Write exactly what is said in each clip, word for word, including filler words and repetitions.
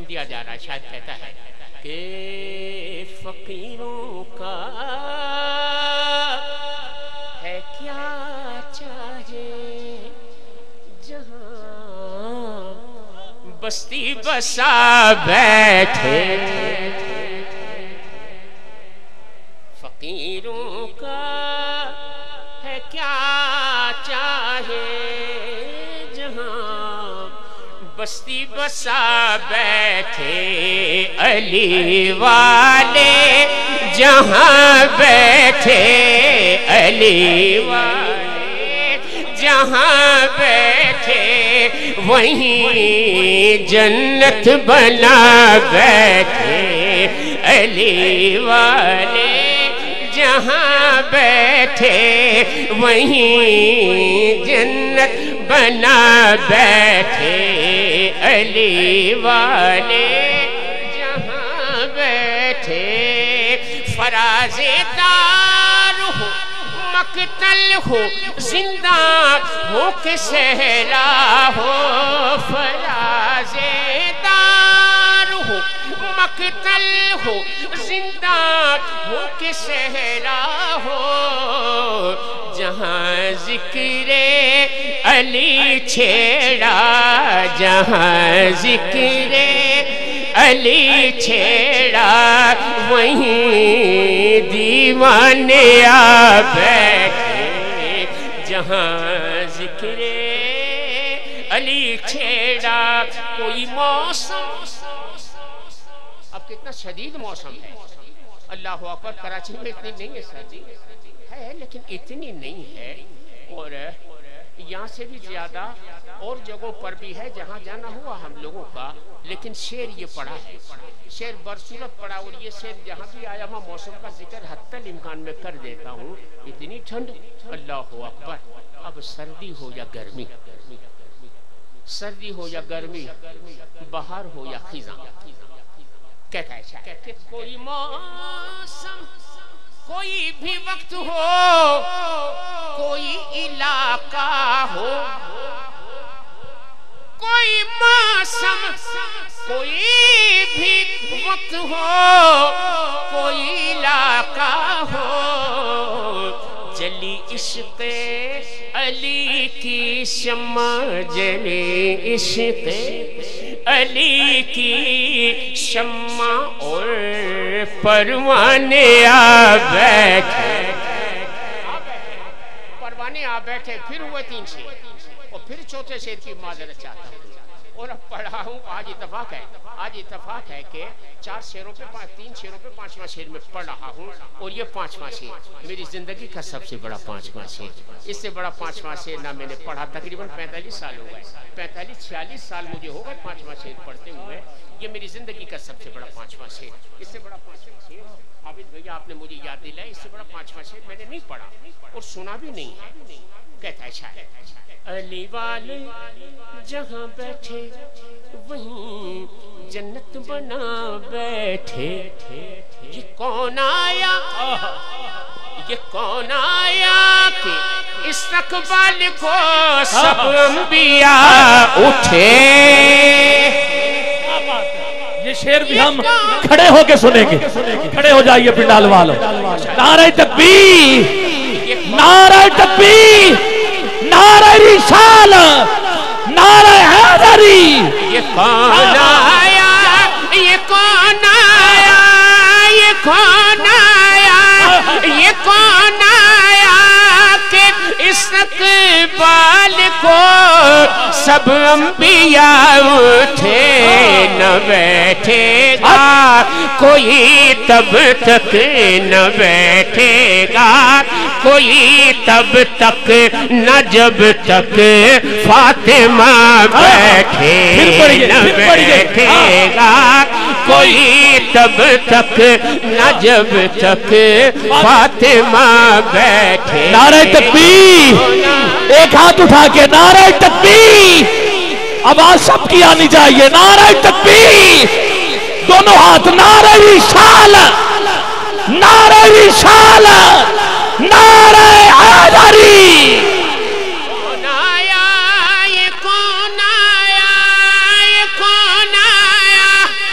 دیا جا رہا ہے، شاید کہتا ہے کہ فقیروں کا ہے کیا چاہے جہاں بستی بسا بیٹھے، فقیروں کا ہے کیا چاہے جہاں بستی بسا بیٹھے، علی والے جہاں بیٹھے، علی والے جہاں بیٹھے وہیں جنت بنا بیٹھے، علی والے جہاں بیٹھے وہیں جنت بنا بیٹھے، علی والے جہاں بیٹھے، فراز دار ہو مقتل ہو زندہ ہو کہ صحرا ہو، فراز دار ہو مقتل ہو زندہ ہو کہ صحرا ہو، جہاں ذکر علی چھیڑا، جہاں ذکر علی چھیڑا وہیں دیوانے آ بیٹھے، جہاں ذکر علی چھیڑا کوئی موسم، اب کتنا شدید موسم ہے، اللہ اکبر، کراچی میں اتنی نہیں ہے سردی ہے لیکن اتنی نہیں ہے، اور یہاں سے بھی زیادہ اور جگہوں پر بھی ہے جہاں جانا ہوا ہم لوگوں کا، لیکن شعر یہ پڑھا ہے، شعر برصورت پڑھا، اور یہ شعر جہاں بھی آیا میں موسم کا ذکر حتی الامکان میں کر دیتا ہوں، اتنی ٹھنڈ، اللہ اکبر، اب سردی ہو یا گرمی، سردی ہو یا گرمی، بہار ہو یا خزاں، کہتا ہے شاید کہ کوئی موسم کوئی بھی وقت ہو، کوئی علاقہ ہو، کوئی موسم کوئی بھی وقت ہو، کوئی علاقہ ہو، جلی عشق علی کی شمع، جلی عشق علی کی شمع اور پروانے آ بیٹھے، پروانے آ بیٹھے، پھر ہوئے تین شعر، اور پھر چوتھے شعر کی معذرت چاہتا ہوں، اور اب پڑھا ہوں، آج اتفاق ہے آج اتفاق ہے کہ چار شعروں پہ تین شعروں پہ پانچواں شعر میں پڑھ رہا ہوں، اور یہ پانچواں شعر میری زندگی کا سب سے بڑا پانچواں شعر، اس سے بڑا پانچواں شعر نہ میں نے پڑھا، تقریباً پینتالیس سال ہو گئے، پینتالیس چھیالیس سال مجھے ہو گئے پانچواں شعر پڑھتے ہوئے، یہ میری زندگی کا سب سے بڑا پانچواں شعر، اس سے بڑا پانچواں شعر حافظ بھیا آپ نے مجھے یاد دلایا، اس سے بڑا پانچواں شعر میں نے نہیں پڑھا اور سنا بھی نہیں ہے، کہتا ہے شاید علی والے جہاں بیٹھے وہیں جنت بنا بیٹھے، یہ کون آیا یہ کون آیا کہ استقبال کو سب انبیاء اٹھے، یہ شعر بھی ہم کھڑے ہو کے سنیں گے، کھڑے ہو جائیے پنڈال والوں، نعرہ تکبیر، نعرہ تکبیر، نعرہ رسالت، نعرہ حیدری، یہ کون آیا یہ کون آیا یہ کون آیا یہ کون آیا کہ استقبال کو سب انبیاء اٹھے، نہ بیٹھے گا کوئی تب تک، نہ بیٹھے گا کوئی تب تک، نہ جب تک فاطمہ بیٹھے، نہ بیٹھے گا کوئی تب تک، نہ جب تک فاطمہ بیٹھے، نعرہ تکبیر، ایک ہاتھ اٹھا کے نعرہ تکبیر، آواز سب کی آنی چاہیے، نعرہ تکبیر، دونوں ہاتھ، نعرہ رسالت، نعرہ رسالت، نعرہ حیدری، کون آیا یہ کون آیا یہ کون آیا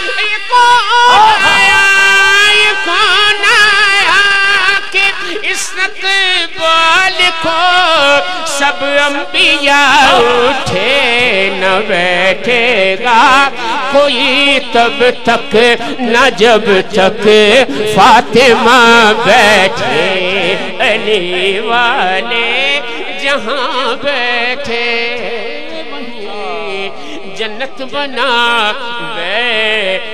سب انبیاء اٹھے نہ بیٹھے گا کوئی تب تک نہ جب تک فاطمہ بیٹھے علی والے جہاں بیٹھے جنت بنا بے